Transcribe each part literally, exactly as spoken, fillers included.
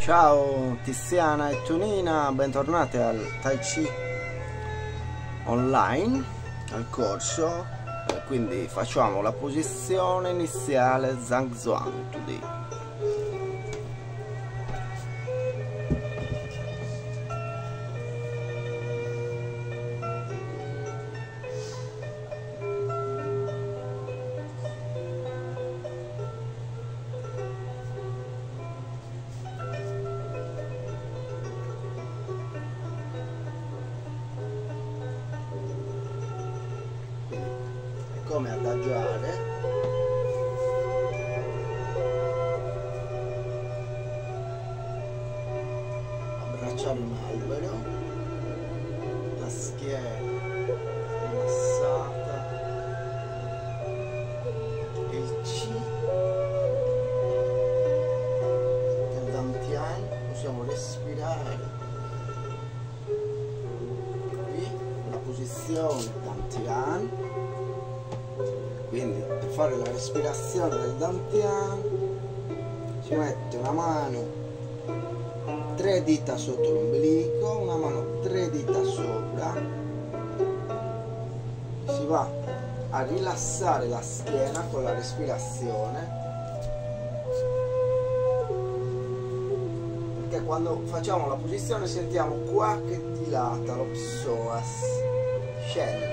Ciao Tiziana e Tonina, bentornate al Tai Chi online, al corso. Eh, quindi facciamo la posizione iniziale Zhang Zuan Today. Come adagiare, abbracciare un albero, la schiena rilassata, il C del dantian, possiamo respirare qui la posizione dantian. Quindi per fare la respirazione del dantian si mette una mano tre dita sotto l'ombelico, una mano tre dita sopra, si va a rilassare la schiena con la respirazione, perché quando facciamo la posizione sentiamo qua che dilata lo psoas, scende.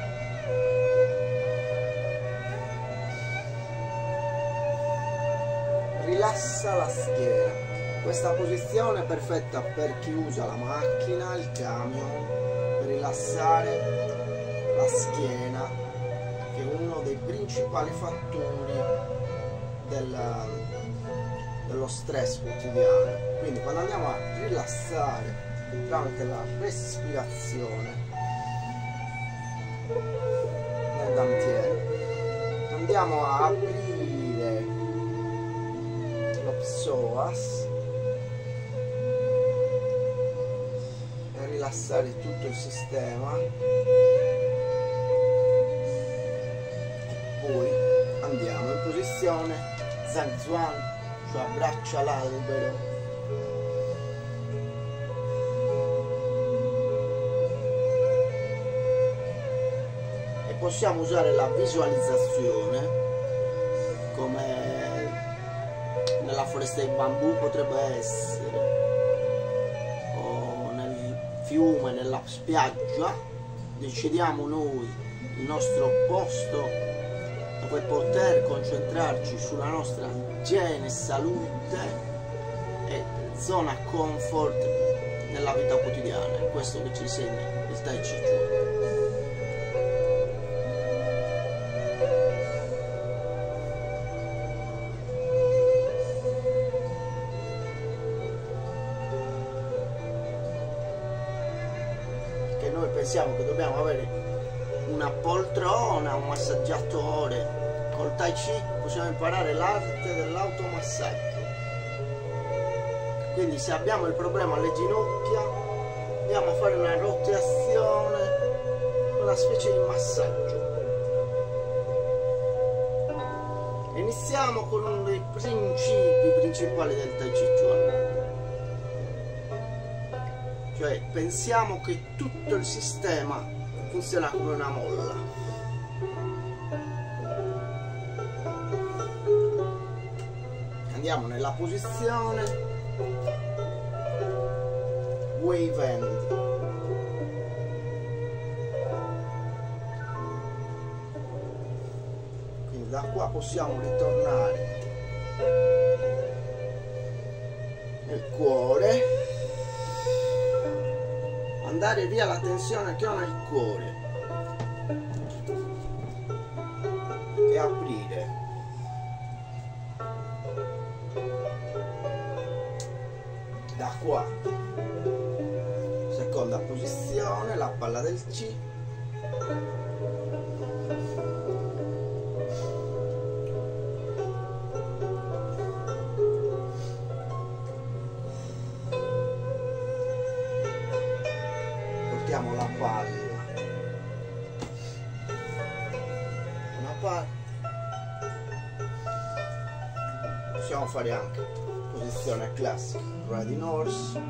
Rilassa la schiena. Questa posizione è perfetta per chi usa la macchina, il camion, per rilassare la schiena, che è uno dei principali fattori del, dello stress quotidiano. Quindi quando andiamo a rilassare tramite la respirazione nel dantiere, andiamo a aprire psoas e rilassare tutto il sistema, poi andiamo in posizione Zhang Zuan, cioè abbraccia l'albero, e possiamo usare la visualizzazione come nella foresta di bambù potrebbe essere, o nel fiume, nella spiaggia. Decidiamo noi il nostro posto dove poter concentrarci sulla nostra igiene, salute e zona comfort nella vita quotidiana. È questo che ci insegna il Tai Chi Chuan. Noi pensiamo che dobbiamo avere una poltrona, un massaggiatore. Col Tai Chi possiamo imparare l'arte dell'automassaggio. Quindi se abbiamo il problema alle ginocchia, andiamo a fare una rotazione, una specie di massaggio. Iniziamo con uno dei principi principali del Tai Chi Chuan. Cioè pensiamo che tutto il sistema funziona come una molla. Andiamo nella posizione wave end. Quindi da qua possiamo ritornare nel cuore, andare via la tensione che ho nel cuore e aprire. Da qua, seconda posizione, la palla del C, portiamo la palla una parte, possiamo fare anche posizione classica, riding horse.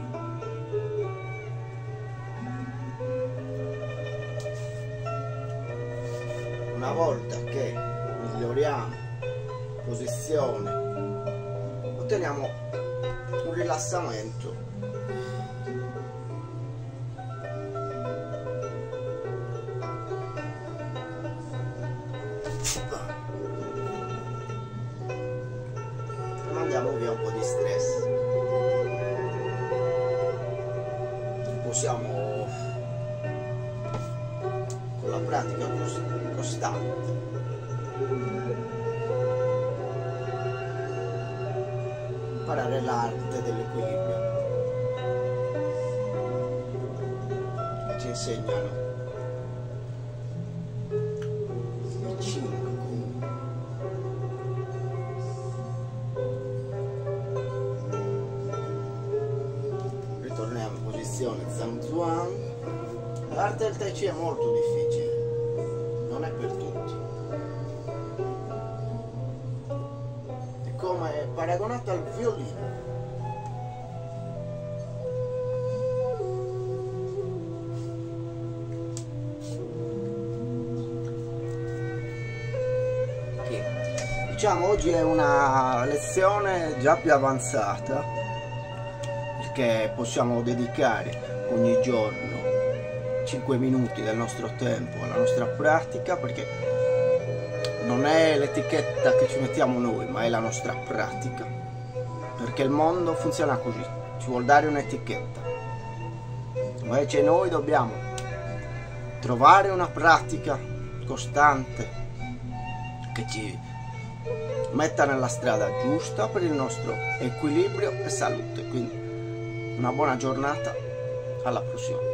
Una volta che miglioriamo posizione, otteniamo un rilassamento. Mandiamo via un po' di stress. Possiamo, con la pratica costante, imparare l'arte dell'equilibrio. Ci insegnano i cinque. Torniamo in posizione Zhang Zuan. L'arte del Tai Chi è molto difficile, non è per tutti. È come paragonato al violino. Okay. Diciamo oggi è una lezione già più avanzata, che possiamo dedicare ogni giorno cinque minuti del nostro tempo alla nostra pratica, perché non è l'etichetta che ci mettiamo noi, ma è la nostra pratica, perché il mondo funziona così, ci vuol dare un'etichetta. Invece noi dobbiamo trovare una pratica costante che ci metta nella strada giusta per il nostro equilibrio e salute. Quindi una buona giornata, alla prossima.